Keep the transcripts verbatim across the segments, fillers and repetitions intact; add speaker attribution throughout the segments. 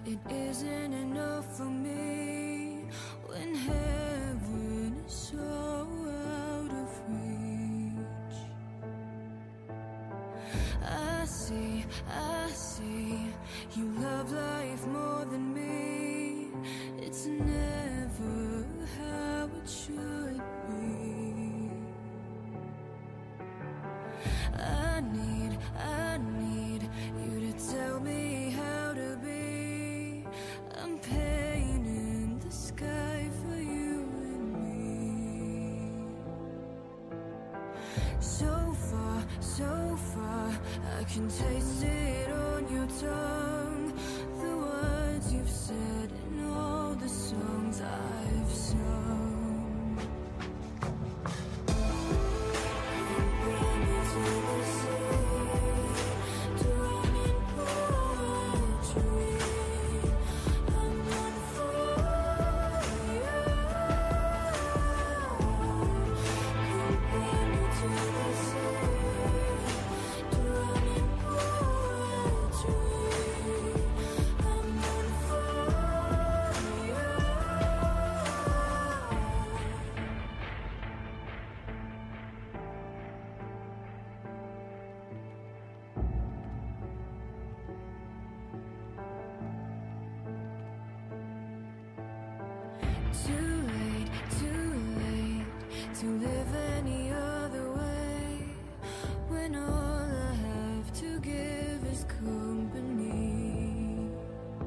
Speaker 1: it isn't enough for me when heaven is so out of reach. I see, I see, you love life more than me. It's never how it should be. I need, I need you to tell me how to be. I'm painting the sky for you and me. So far, so far, I can taste it on your tongue. The words you've said and all the songs I've sung. Too late, too late to live any other way, when all I have to give is company.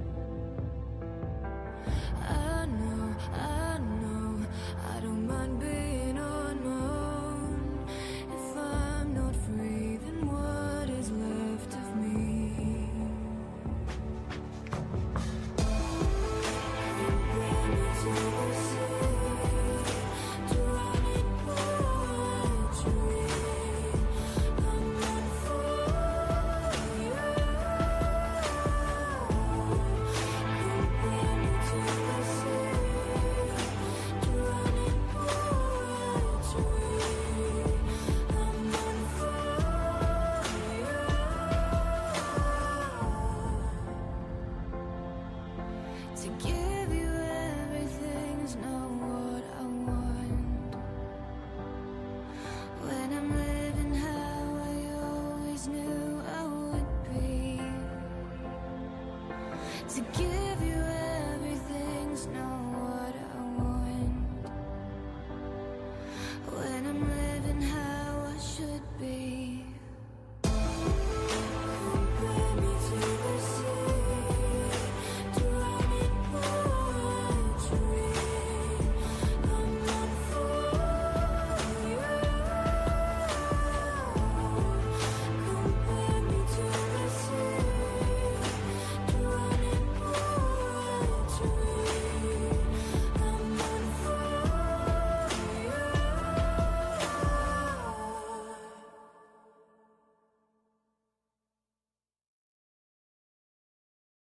Speaker 1: I know, I know, I don't mind being on my own. If I'm not free, then what is left of me? To give you everything's not what I want. When I'm living how I always knew I would be. To give you everything's not